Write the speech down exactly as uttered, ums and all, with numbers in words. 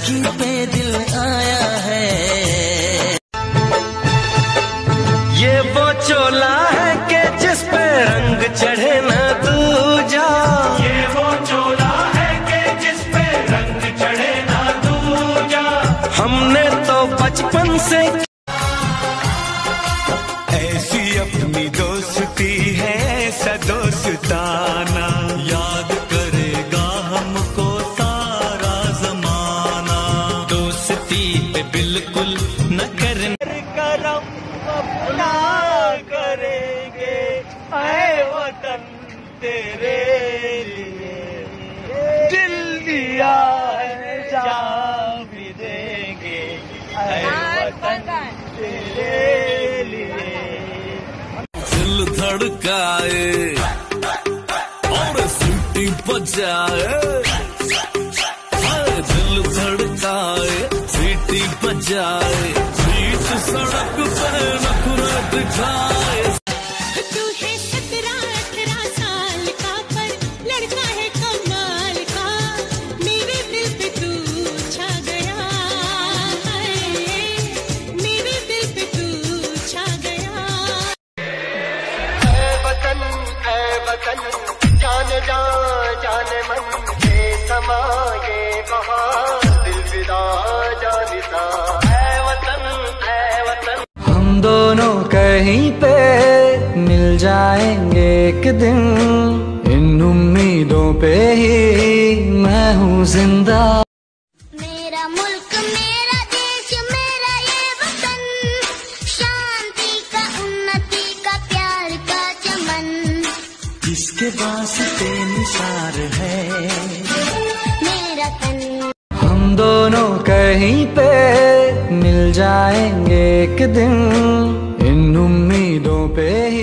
लड़की पे दिल आया है। ये वो चोला है कि जिस पे रंग चढ़े ना दूजा, ये वो चोला है कि जिस पे रंग चढ़े ना दूजा। हमने तो बचपन से ऐसी अपनी दोस्ती है, ऐसा दोस्ताना याद करेगा हमको सारा जमाना। दोस्ती पे बिल्कुल न करने करम अपना करेंगे, ऐ वतन तेरे लिए दिल दिया है, जान भी देंगे, ऐ वतन तेरे लिए। दिल धड़काए और सीटी बजाए, दिल धड़काए सीटी बजाए, बीच सड़क पर नखरा दिखाए। तू है सत्रह अठारह साल का पर लड़का है कमाल का, मेरे दिल पे तू छा गया है, मेरे दिल पे तू छा गया। वतन ऐ वतन जाने जा जाने मन के समाये वहाँ दिल विदा जानिसा। ऐ वतन ऐ वतन हम दोनों कहीं पे मिल जाएंगे एक दिन, इन उम्मीदों पे ही मैं हूँ जिंदा। मेरा मुल्क मेरा देश मेरा ये वतन, शांति का उन्नति का प्यार का चमन, जिसके वास्ते निसार है मेरा तन। हम दोनों कहीं पे मिल जाएंगे एक दिन, इन उम्मीदों पे